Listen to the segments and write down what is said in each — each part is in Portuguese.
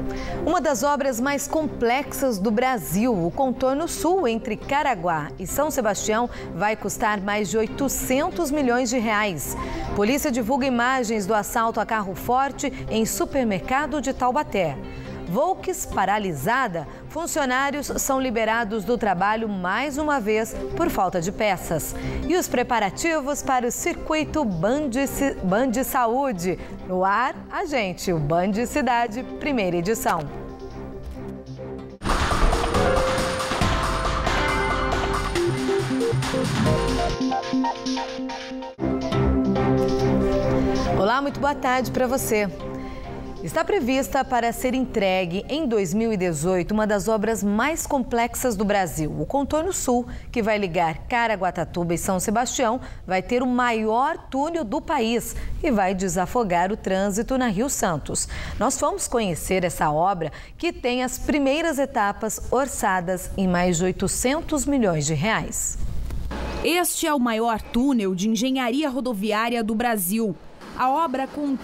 Uma das obras mais complexas do Brasil, o contorno sul entre Caraguá e São Sebastião, vai custar mais de 800 milhões de reais. Polícia divulga imagens do assalto a carro forte em supermercado de Taubaté. Volks paralisada, funcionários são liberados do trabalho mais uma vez por falta de peças. E os preparativos para o circuito Band Saúde. No ar, o Band Cidade, primeira edição. Olá, muito boa tarde para você. Está prevista para ser entregue em 2018 uma das obras mais complexas do Brasil. O contorno sul, que vai ligar Caraguatatuba e São Sebastião, vai ter o maior túnel do país e vai desafogar o trânsito na Rio Santos. Nós fomos conhecer essa obra que tem as primeiras etapas orçadas em mais de 800 milhões de reais. Este é o maior túnel de engenharia rodoviária do Brasil. A obra, com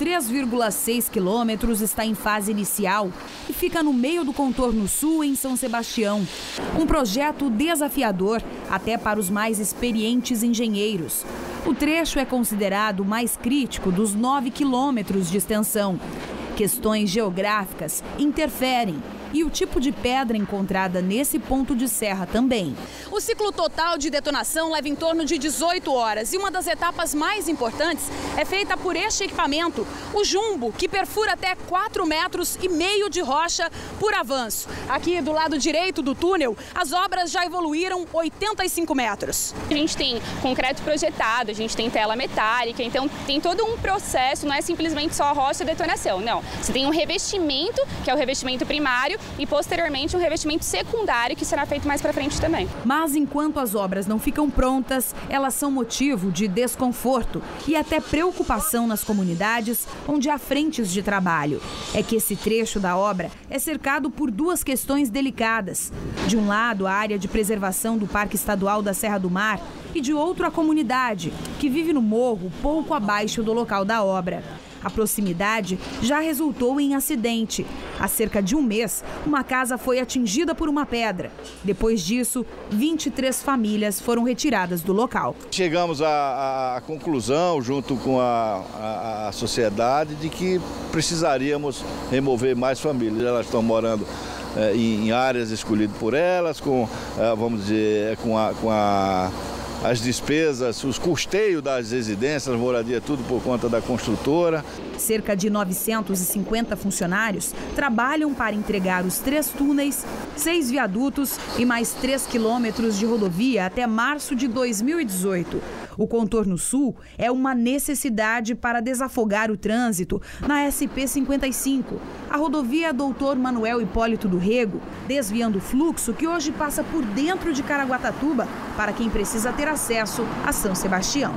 3,6 quilômetros, está em fase inicial e fica no meio do contorno sul, em São Sebastião. Um projeto desafiador até para os mais experientes engenheiros. O trecho é considerado o mais crítico dos 9 quilômetros de extensão. Questões geográficas interferem. E o tipo de pedra encontrada nesse ponto de serra também. O ciclo total de detonação leva em torno de 18 horas. E uma das etapas mais importantes é feita por este equipamento, o jumbo, que perfura até 4,5 metros de rocha por avanço. Aqui do lado direito do túnel, as obras já evoluíram 85 metros. A gente tem concreto projetado, a gente tem tela metálica, então tem todo um processo, não é simplesmente só rocha e detonação, não. Você tem um revestimento, que é o revestimento primário, e posteriormente um revestimento secundário que será feito mais para frente também. Mas enquanto as obras não ficam prontas, elas são motivo de desconforto e até preocupação nas comunidades onde há frentes de trabalho. É que esse trecho da obra é cercado por duas questões delicadas. De um lado, a área de preservação do Parque Estadual da Serra do Mar e de outro a comunidade, que vive no morro pouco abaixo do local da obra. A proximidade já resultou em acidente. Há cerca de um mês, uma casa foi atingida por uma pedra. Depois disso, 23 famílias foram retiradas do local. Chegamos à conclusão, junto com a sociedade, de que precisaríamos remover mais famílias. Elas estão morando em áreas escolhidas por elas, vamos dizer, as despesas, os custeios das residências, moradia, tudo por conta da construtora. Cerca de 950 funcionários trabalham para entregar os 3 túneis, 6 viadutos e mais 3 quilômetros de rodovia até março de 2018. O contorno sul é uma necessidade para desafogar o trânsito na SP-55, a rodovia Doutor Manuel Hipólito do Rego, desviando o fluxo que hoje passa por dentro de Caraguatatuba para quem precisa ter acesso a São Sebastião.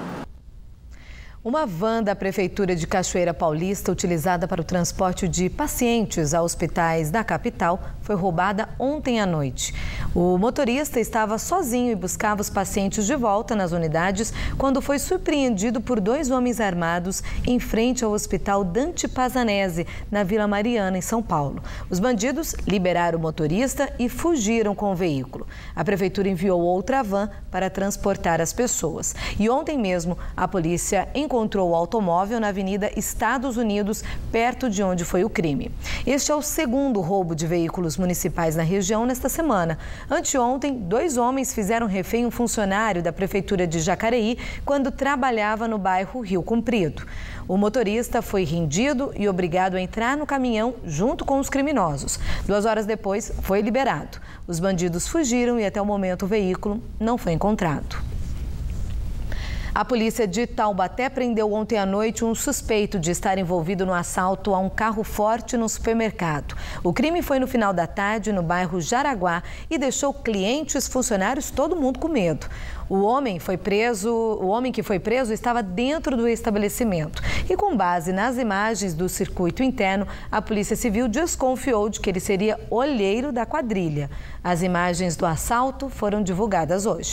Uma van da Prefeitura de Cachoeira Paulista, utilizada para o transporte de pacientes a hospitais da capital, foi roubada ontem à noite. O motorista estava sozinho e buscava os pacientes de volta nas unidades quando foi surpreendido por 2 homens armados em frente ao Hospital Dante Pazanese, na Vila Mariana, em São Paulo. Os bandidos liberaram o motorista e fugiram com o veículo. A Prefeitura enviou outra van para transportar as pessoas. E ontem mesmo, a polícia encontrou o automóvel na Avenida Estados Unidos, perto de onde foi o crime. Este é o segundo roubo de veículos municipais na região nesta semana. Anteontem, 2 homens fizeram refém um funcionário da Prefeitura de Jacareí quando trabalhava no bairro Rio Comprido. O motorista foi rendido e obrigado a entrar no caminhão junto com os criminosos. 2 horas depois, foi liberado. Os bandidos fugiram e até o momento o veículo não foi encontrado. A polícia de Taubaté prendeu ontem à noite um suspeito de estar envolvido no assalto a um carro forte no supermercado. O crime foi no final da tarde no bairro Jaraguá e deixou clientes, funcionários, todo mundo com medo. O homem que foi preso estava dentro do estabelecimento e, com base nas imagens do circuito interno, a Polícia Civil desconfiou de que ele seria olheiro da quadrilha. As imagens do assalto foram divulgadas hoje.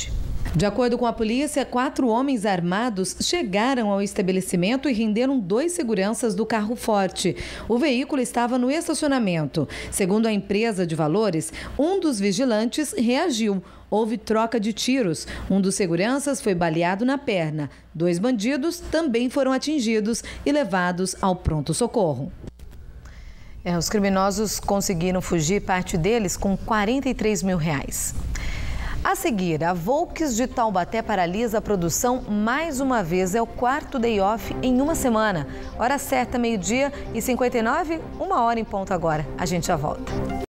De acordo com a polícia, 4 homens armados chegaram ao estabelecimento e renderam 2 seguranças do carro forte. O veículo estava no estacionamento. Segundo a empresa de valores, um dos vigilantes reagiu. Houve troca de tiros. Um dos seguranças foi baleado na perna. 2 bandidos também foram atingidos e levados ao pronto-socorro. Os criminosos conseguiram fugir, parte deles com R$43 mil. A seguir, a Volks de Taubaté paralisa a produção mais uma vez. É o 4º day off em uma semana. Hora certa, 12h59, 1h em ponto agora. A gente já volta.